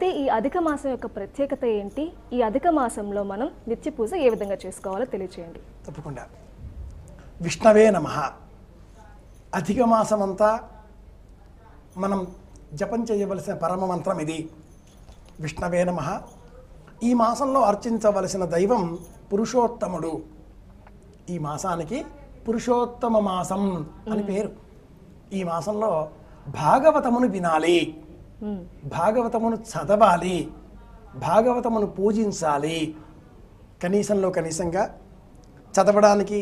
అయితే ఈ అధిక మాసం యొక్క ప్రత్యేకత ఏంటి? ఈ అధిక మాసంలో మనం నిత్య పూజ ఏ విధంగా చేసుకోవాలో తెలియజేయండి. తప్పకుండా. విష్ణవే నమః. అధిక మాసం అంతా మనం జపం చేయవలసిన పరమ మంత్రం ఇది. విష్ణవే నమః. ఈ మాసంలో అర్చించవలసిన దైవం పురుషోత్తముడు. ఈ మాసానికి పురుషోత్తమ మాసం అని పేరు. ఈ మాసంలో భాగవతమును వినాలి, భాగవతమును చదవాలి, భాగవతమును పూజించాలి. కనీసంలో కనీసంగా చదవడానికి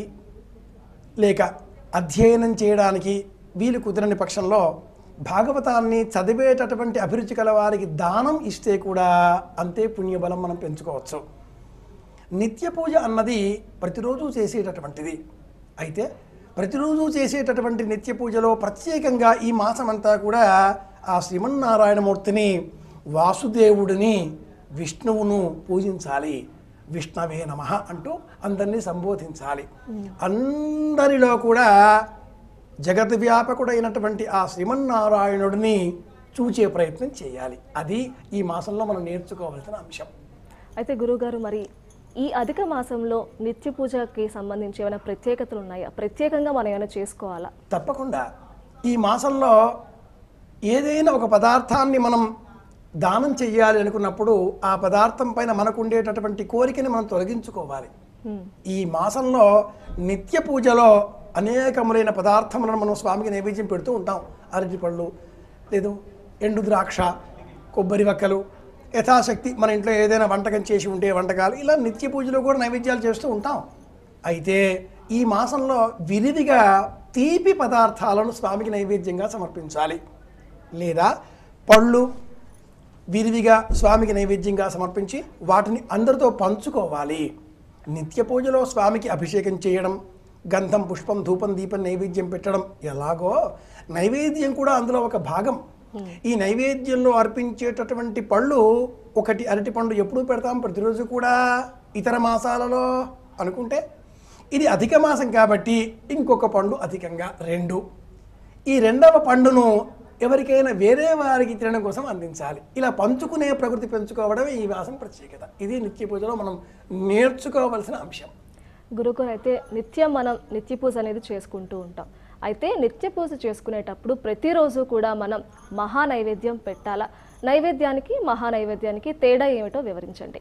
లేక అధ్యయనం చేయడానికి వీలు కుదరని పక్షంలో భాగవతాన్ని చదివేటటువంటి అభిరుచి కల వారికి దానం ఇస్తే కూడా అంతే పుణ్యబలం మనం పెంచుకోవచ్చు. నిత్య పూజ అన్నది ప్రతిరోజు చేసేటటువంటిది. అయితే ప్రతిరోజు చేసేటటువంటి నిత్య పూజలో ప్రత్యేకంగా ఈ మాసమంతా కూడా ఆ శ్రీమన్నారాయణమూర్తిని, వాసుదేవుడిని, విష్ణువును పూజించాలి. విష్ణవే నమః అంటూ అందరినీ సంబోధించాలి. అందరిలో కూడా జగత్ వ్యాపకుడైనటువంటి ఆ శ్రీమన్నారాయణుడిని చూచే ప్రయత్నం చేయాలి. అది ఈ మాసంలో మనం నేర్చుకోవాల్సిన అంశం. అయితే గురువుగారు, మరి ఈ అధిక మాసంలో నిత్య పూజకి సంబంధించి ఏమైనా ప్రత్యేకతలు ఉన్నాయా? ప్రత్యేకంగా మనం ఏమైనా చేసుకోవాలా? తప్పకుండా. ఈ మాసంలో ఏదైనా ఒక పదార్థాన్ని మనం దానం చెయ్యాలి అనుకున్నప్పుడు ఆ పదార్థం పైన మనకు ఉండేటటువంటి కోరికని మనం తొలగించుకోవాలి. ఈ మాసంలో నిత్య పూజలో అనేకములైన పదార్థములను మనం స్వామికి నైవేద్యం పెడుతూ ఉంటాం. అరటిపళ్ళు, లేదు ఎండు ద్రాక్ష, కొబ్బరి వక్కలు, యథాశక్తి మన ఇంట్లో ఏదైనా వంటకం చేసి ఉంటే వంటకాలు, ఇలా నిత్య పూజలో కూడా నైవేద్యాలు చేస్తూ ఉంటాం. అయితే ఈ మాసంలో విరివిగా తీపి పదార్థాలను స్వామికి నైవేద్యంగా సమర్పించాలి. లేదా పళ్ళు విరివిగా స్వామికి నైవేద్యంగా సమర్పించి వాటిని అందరితో పంచుకోవాలి. నిత్య పూజలో స్వామికి అభిషేకం చేయడం, గంధం, పుష్పం, ధూపం, దీపం నైవేద్యం పెట్టడం ఎలాగో నైవేద్యం కూడా అందులో ఒక భాగం. ఈ నైవేద్యంలో అర్పించేటటువంటి పళ్ళు, ఒకటి అరటి పండు ఎప్పుడూ పెడతాం ప్రతిరోజు కూడా ఇతర మాసాలలో అనుకుంటే, ఇది అధిక మాసం కాబట్టి ఇంకొక పండు అధికంగా 2. ఈ రెండవ పండును ఎవరికైనా వేరే వారికి తినడం కోసం అందించాలి. ఇలా పంచుకునే ప్రకృతి పెంచుకోవడమే ఈ మాసం ప్రత్యేకత. ఇది నిత్య పూజలో మనం నేర్చుకోవలసిన అంశం. గురుగారు, అయితే నిత్యం మనం నిత్య పూజ అనేది చేసుకుంటూ ఉంటాం. అయితే నిత్య పూజ చేసుకునేటప్పుడు ప్రతిరోజు కూడా మనం మహా నైవేద్యం పెట్టాలా? నైవేద్యానికి మహా నైవేద్యానికి తేడా ఏమిటో వివరించండి.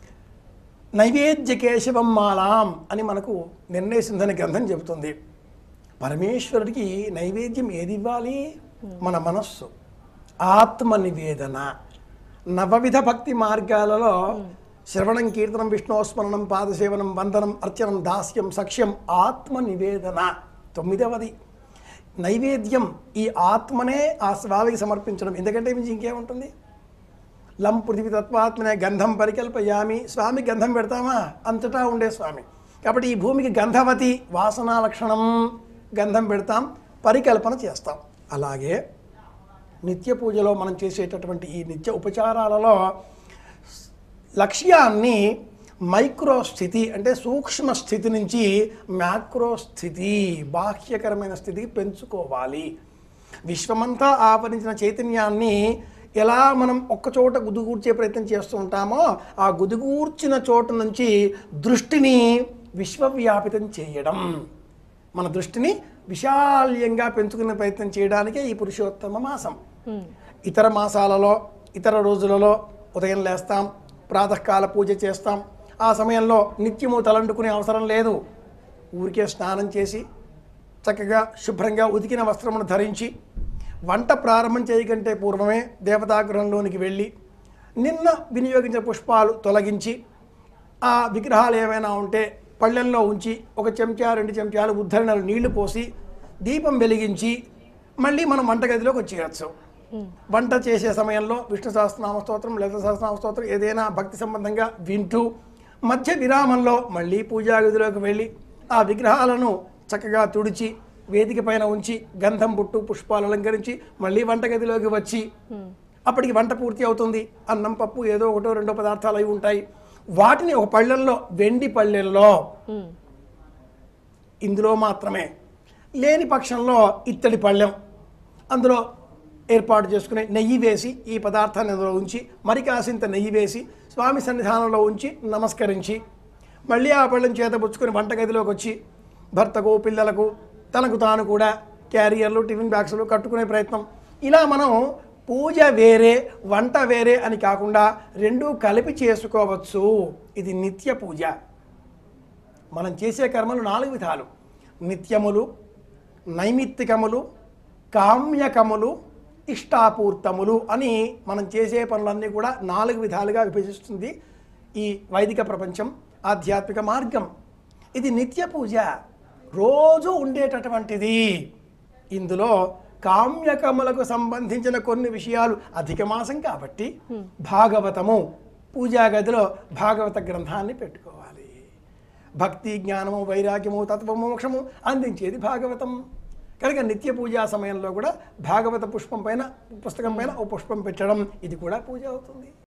నైవేద్య కేశవం మాలాం అని మనకు నిర్ణయ సింధన గ్రంథం చెబుతుంది. పరమేశ్వరుడికి నైవేద్యం ఏది ఇవ్వాలి? మన మనస్సు. ఆత్మ నివేదన. నవవిధ భక్తి మార్గాలలో శ్రవణం, కీర్తనం, విష్ణోస్మరణం, పాదసేవనం, వందనం, అర్చనం, దాస్యం, సఖ్యం, ఆత్మ నివేదన 9వది. నైవేద్యం ఈ ఆత్మనే ఆ స్వామికి సమర్పించడం. ఎందుకంటే మించి ఇంకేముంటుంది? లం పృథివీ తత్వాత్మనే గంధం పరికల్పయామి. స్వామి గంధం పెడతామా? అంతటా ఉండే స్వామి కాబట్టి ఈ భూమికి గంధవతి వాసనా లక్షణం. గంధం పెడతాం, పరికల్పన చేస్తాం. అలాగే నిత్య పూజలో మనం చేసేటటువంటి ఈ నిత్య ఉపచారాలలో లక్ష్యాన్ని మైక్రో స్థితి అంటే సూక్ష్మ స్థితి నుంచి మ్యాక్రో స్థితి, బాహ్యకరమైన స్థితికి పెంచుకోవాలి. విశ్వమంతా ఆవరించిన చైతన్యాన్ని ఎలా మనం ఒక్కచోట గుదిగూర్చే ప్రయత్నం చేస్తూ ఉంటామో ఆ గుదిగూర్చిన చోటు నుంచి దృష్టిని విశ్వవ్యాపితం చేయడం, మన దృష్టిని విశాల్యంగా పెంచుకునే ప్రయత్నం చేయడానికే ఈ పురుషోత్తమ మాసం. ఇతర మాసాలలో, ఇతర రోజులలో ఉదయం లేస్తాం, ప్రాతకాల పూజ చేస్తాం. ఆ సమయంలో నిత్యము తలంటుకునే అవసరం లేదు. ఊరికే స్నానం చేసి చక్కగా శుభ్రంగా ఉతికిన వస్త్రమును ధరించి వంట ప్రారంభం చేయకంటే పూర్వమే దేవతాగృహంలోనికి వెళ్ళి నిన్న వినియోగించిన పుష్పాలు తొలగించి ఆ విగ్రహాలు ఏమైనా ఉంటే పళ్ళెంలో ఉంచి 1 చెంచా 2 చెంచాలు ఉద్ధరణలు నీళ్లు పోసి దీపం వెలిగించి మళ్ళీ మనం వంటగదిలోకి వచ్చేయచ్చు. వంట చేసే సమయంలో విష్ణు సహస్రనామ స్తోత్రం, లలిత సహస్రనామ స్తోత్రం ఏదైనా భక్తి సంబంధంగా వింటూ మధ్య విరామంలో మళ్ళీ పూజా గదిలోకి వెళ్ళి ఆ విగ్రహాలను చక్కగా తుడిచి వేదిక పైన ఉంచి గంధం, బుట్టు, పుష్పాలు అలంకరించి మళ్ళీ వంటగదిలోకి వచ్చి అప్పటికి వంట పూర్తి అవుతుంది. అన్నం, పప్పు ఏదో 1-2 పదార్థాలు అవి ఉంటాయి. వాటిని ఒక పళ్ళెంలో, వెండి పళ్ళెంలో, ఇందులో మాత్రమే లేని పక్షంలో ఇత్తడి పళ్ళెం, అందులో ఏర్పాటు చేసుకుని నెయ్యి వేసి ఈ పదార్థాన్ని అందులో ఉంచి మరి కాసింత నెయ్యి వేసి స్వామి సన్నిధానంలో ఉంచి నమస్కరించి మళ్ళీ ఆ పళ్ళని చేతపుచ్చుకొని వంటగదిలోకి వచ్చి భర్తకు పిల్లలకు తనకు తాను కూడా క్యారియర్లు టిఫిన్ బాక్సులు కట్టుకునే ప్రయత్నం. ఇలా మనం పూజ వేరే వంట వేరే అని కాకుండా రెండూ కలిపి చేసుకోవచ్చు. ఇది నిత్య పూజ. మనం చేసే కర్మలు 4 విధాలు: నిత్యములు, నైమిత్తికములు, కామ్యకములు, ఇష్టాపూర్తములు అని మనం చేసే పనులన్నీ కూడా 4 విధాలుగా విభజిస్తుంది ఈ వైదిక ప్రపంచం, ఆధ్యాత్మిక మార్గం. ఇది నిత్య పూజ, రోజు ఉండేటటువంటిది. ఇందులో కామ్యకములకు సంబంధించిన కొన్ని విషయాలు అధిక మాసం కాబట్టి భాగవతము, పూజా గదిలో భాగవత గ్రంథాన్ని పెట్టుకోవాలి. భక్తి, జ్ఞానము, వైరాగ్యము, తత్వమోక్షము అందించేది భాగవతం. కనుక నిత్య పూజా సమయంలో కూడా భాగవత పుష్పం పైన పుస్తకం పైన ఓ పుష్పం పెట్టడం ఇది కూడా పూజ అవుతుంది.